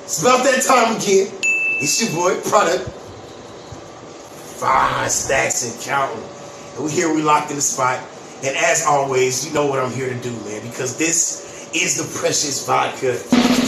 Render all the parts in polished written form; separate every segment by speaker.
Speaker 1: It's about that time again. It's your boy, Product. 5 stacks and counting. And we here, we locked in the spot. And as always, you know what I'm here to do, man. Because this is the Precious Vodka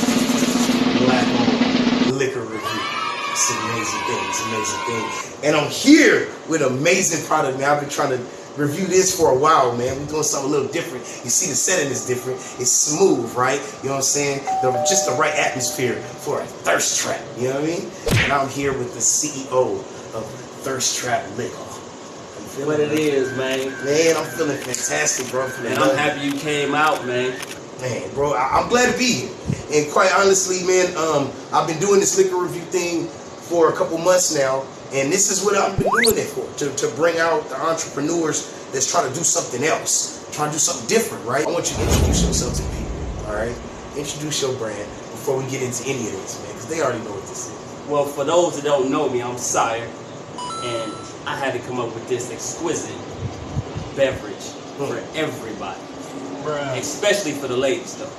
Speaker 1: Black Liquor Review. It's an amazing thing. It's an amazing thing. And I'm here with an amazing product, man. I've been trying to review this for a while, man. We're doing something a little different. You see the setting is different. It's smooth, right? You know what I'm saying? Just the right atmosphere for a thirst trap. You know what I mean? And I'm here with the CEO of Thirst Trap Liquor.
Speaker 2: What it is, man.
Speaker 1: Man, I'm feeling fantastic, bro.
Speaker 2: And I'm happy you came out, man.
Speaker 1: Man, bro, I'm glad to be here. And quite honestly, man, I've been doing this liquor review thing for a couple months now. And this is what I've been doing it for, to bring out the entrepreneurs that's trying to do something else, trying to do something different, right? I want you to introduce yourself to people, all right? Introduce your brand before we get into any of this, man, because they already know what this is.
Speaker 2: Well, for those that don't know me, I'm Sire, and I had to come up with this exquisite beverage for everybody, especially for the ladies, though.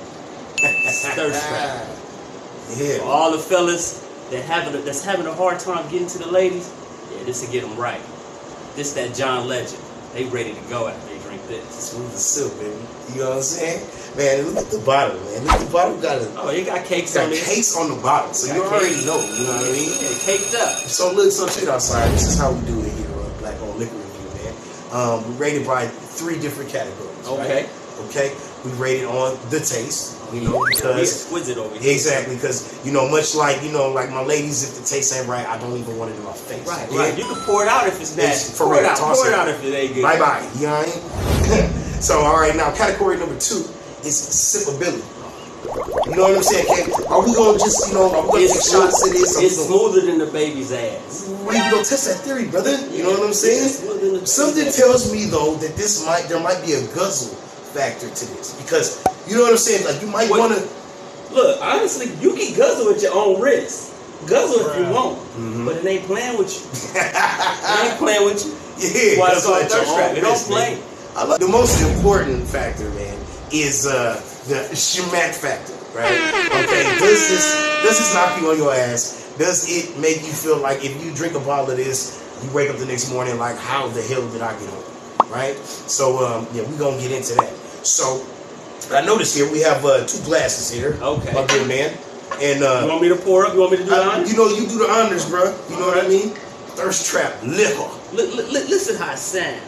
Speaker 2: Thirst Trap.
Speaker 1: Yeah.
Speaker 2: For all the fellas that's having a hard time getting to the ladies, yeah, this will get them right. This that John Legend. They ready to go after they drink this.
Speaker 1: Smooth as silk, baby. You know what I'm saying? Man, look at the bottle, man. Look at the bottle.
Speaker 2: Oh, it got cakes on it.
Speaker 1: Cakes on the bottle, so you already know. You know what I mean?
Speaker 2: Yeah, caked up.
Speaker 1: So look, so check it out, Sire. This is how we do it here on Black Owned Liquor Review, man. We're rated by 3 different categories.
Speaker 2: Okay.
Speaker 1: Right? Okay. We rated on the taste. You know, because
Speaker 2: exquisite over here.
Speaker 1: Exactly, because you know, much like like my ladies, if the taste ain't right, I don't even want it in my face.
Speaker 2: Right,
Speaker 1: yeah?
Speaker 2: right. You can pour it out if it's nasty.
Speaker 1: Pour it out
Speaker 2: if it ain't good.
Speaker 1: Bye bye. You know what I mean? So all right, now category number 2 is sippability. You know what I'm saying? Okay, are we gonna just are we gonna take shots at this?
Speaker 2: It's smoother than the baby's ass.
Speaker 1: We gonna test that theory, brother. You know what I'm saying? Something tells me though that there might be a guzzle factor to this, because you know what I'm saying. Like you might want to
Speaker 2: look. Honestly, you can guzzle at your own risk. Guzzle if you want, but it ain't playing with you. It ain't playing with you.
Speaker 1: Yeah,
Speaker 2: why it's called Thirst Trap. It don't play.
Speaker 1: I like the most important factor, man, is the schmack factor, right? Okay, does this knock you on your ass? Does it make you feel like if you drink a bottle of this, you wake up the next morning like, how the hell did I get on? Right? So yeah, we're gonna get into that. So I noticed here we have 2 glasses here.
Speaker 2: Okay.
Speaker 1: My good man. And
Speaker 2: you want me to pour up? You want me to do the honors?
Speaker 1: You know, you do the honors, bro. You know what I mean? Thirst Trap Liquor.
Speaker 2: Listen how it sounds.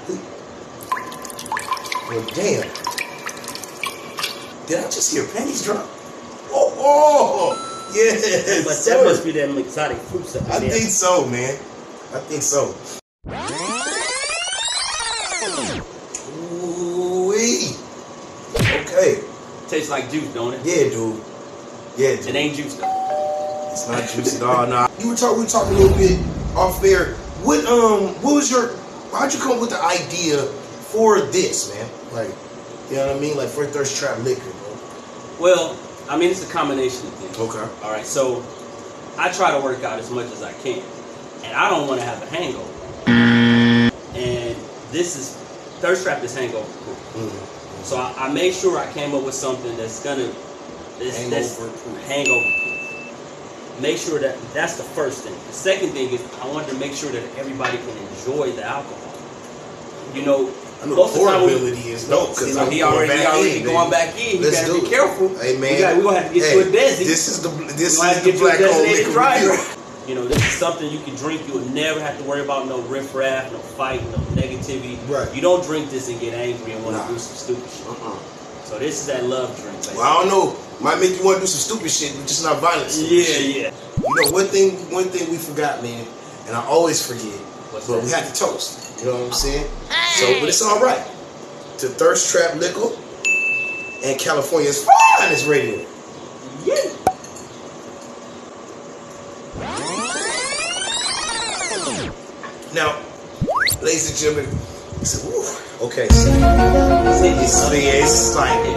Speaker 1: Well, damn. Did I just hear panties drop? Oh, yes.
Speaker 2: But that must be that exotic fruit stuff.
Speaker 1: I think so, man. I think so. Ooh-wee. Okay.
Speaker 2: Tastes like juice, don't it?
Speaker 1: Yeah, dude. Yeah, dude.
Speaker 2: It ain't juice though.
Speaker 1: It's not juice at all. Nah. We were talking a little bit off air. How'd you come up with the idea for this, man? Like, you know what I mean? Like for Thirst Trap Liquor, bro.
Speaker 2: Well, I mean, it's a combination of things.
Speaker 1: Okay.
Speaker 2: All right, so I try to work out as much as I can, and I don't want to have a hangover. And Thirst Trap is hangover proof. Mm-hmm. So I made sure I came up with something that's hangover proof. Make sure that's the first thing. The second thing is I wanted to make sure that everybody can enjoy the alcohol. You know,
Speaker 1: I know the portability is dope, because
Speaker 2: he already going back in. You gotta be careful.
Speaker 1: Hey man,
Speaker 2: we're gonna have to get you a desi.
Speaker 1: This is the Black Owned Liquor Review.
Speaker 2: You know, this is something you can drink. You'll never have to worry about no riffraff, no fight, no negativity.
Speaker 1: Right.
Speaker 2: You don't drink this and get angry and want to do some stupid shit. So this is that love drink. Basically.
Speaker 1: Well, I don't know. Might make you want to do some stupid shit, but just not violent.
Speaker 2: Yeah.
Speaker 1: You know, one thing we forgot, man, and I always forget. We had to toast. You know what I'm saying? So, but it's all right. To Thirst Trap Liquor and California's finest radio.
Speaker 2: Yeah.
Speaker 1: Now, ladies and gentlemen, I said, woo, okay. It's like, I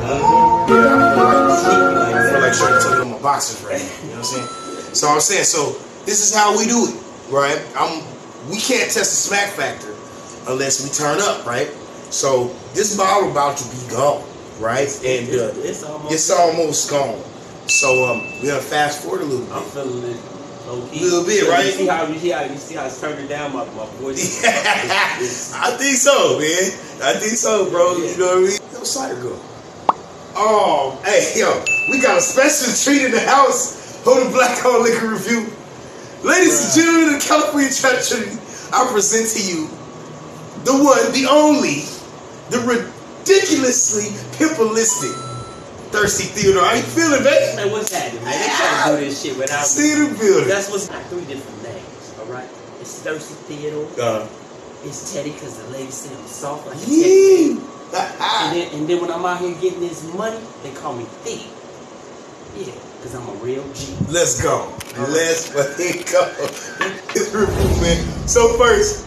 Speaker 1: feel like trying to tell them my boxers right now. You know what I'm saying? So I'm saying, this is how we do it, right? We can't test the smack factor unless we turn up, right? So this bottle about to be gone, right? And it's almost gone. So we're gonna fast forward a little
Speaker 2: I'm
Speaker 1: bit.
Speaker 2: feeling it low key.
Speaker 1: Little bit, right?
Speaker 2: You see how it's turning down my voice.
Speaker 1: I think so, man. I think so, bro.
Speaker 2: Yeah.
Speaker 1: You know what I mean? Yo, Cider girl. Oh, hey, yo, we got a special treat in the house on the Black Hole Liquor Review. Ladies and gentlemen of the California Trash Trinity, I present to you the one, the only, the ridiculously pimpalistic Thirsty Theodore. How you feeling, baby?
Speaker 2: Man, what's happening, man? They try to do this shit without
Speaker 1: See the building.
Speaker 2: That's what's got 3 different names, alright? It's Thirsty Theodore. It's Teddy because the ladies say I'm soft like a Teddy.
Speaker 1: Yeah.
Speaker 2: And then when I'm out here getting this money, they call me Thick. Yeah, because I'm a real G.
Speaker 1: Let's go. Let's fucking go. This review, man. So first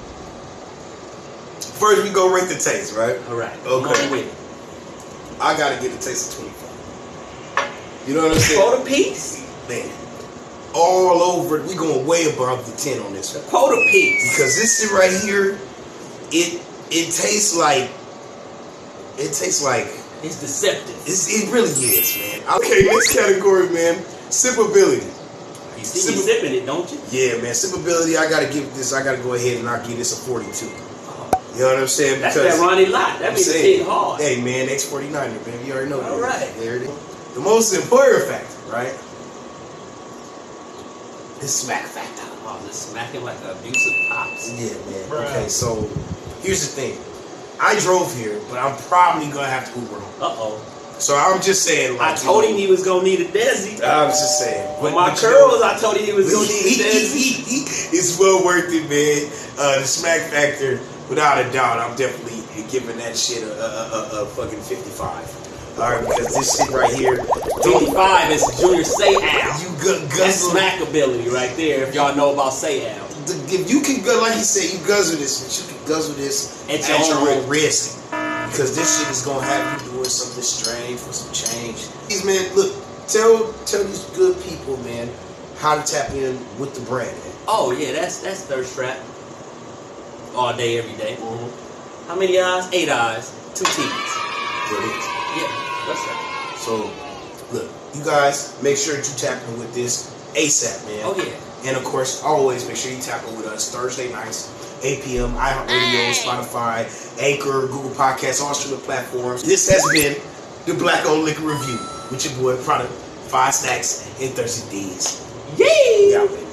Speaker 1: we go rate the taste, right?
Speaker 2: Alright.
Speaker 1: Okay. I gotta get a taste of 25. You know what I'm saying?
Speaker 2: Quota piece?
Speaker 1: Man. All over. We going way above the 10 on this one.
Speaker 2: Quota piece.
Speaker 1: Because this shit right here, it tastes like
Speaker 2: It's deceptive.
Speaker 1: it really is, man. Okay, next category, man. Sippability.
Speaker 2: You see me sipping it, don't you?
Speaker 1: Yeah, man. Sippability, I gotta go ahead and I'll give this a 42. You know what I'm saying?
Speaker 2: That's that Ronnie Lott. That means it's hitting hard.
Speaker 1: Hey, man, X49er, baby. You already know that.
Speaker 2: All right.
Speaker 1: There it is. The most important factor, right? The smack factor.
Speaker 2: Oh, just smacking like an abusive pops.
Speaker 1: Yeah, man.
Speaker 2: Bruh.
Speaker 1: Okay, so here's the thing. I drove here, but I'm probably gonna have to Uber home.
Speaker 2: Uh-oh.
Speaker 1: So I'm just saying,
Speaker 2: I
Speaker 1: like,
Speaker 2: told him he was gonna need a Desi.
Speaker 1: I was just saying.
Speaker 2: With my curls, I told him he was gonna need a Desi.
Speaker 1: It's well worth it, man. The smack factor, without a doubt, I'm definitely giving that shit a fucking 55. All right, because this shit right here,
Speaker 2: 55 is Junior Say Al.
Speaker 1: you
Speaker 2: That's
Speaker 1: guzzle.
Speaker 2: smack ability right there. If y'all know about Say Al.
Speaker 1: If you can go, like you said, you guzzle this, but you can guzzle this
Speaker 2: At
Speaker 1: at
Speaker 2: your
Speaker 1: your
Speaker 2: own
Speaker 1: own risk. Because this shit is gonna have you doing something strange for some change. These man, look, tell these good people, man, how to tap in with the brand, man.
Speaker 2: Oh yeah, that's Thirst Trap. All day, every day.
Speaker 1: Mm-hmm.
Speaker 2: How many eyes? 8 eyes, 2 T's.
Speaker 1: Brilliant.
Speaker 2: Yeah, that's right.
Speaker 1: So, look, you guys, make sure that you tap in with this ASAP, man.
Speaker 2: Oh yeah.
Speaker 1: And of course, always make sure you tap in with us Thursday nights, 8 p.m. iHeartRadio, Spotify, Anchor, Google Podcasts, all streaming platforms. This has been the Black Owned Liquor Review with your boy, Product, 5 Stacks, and Thirsty D's.
Speaker 2: Yay!
Speaker 1: Yeah, man.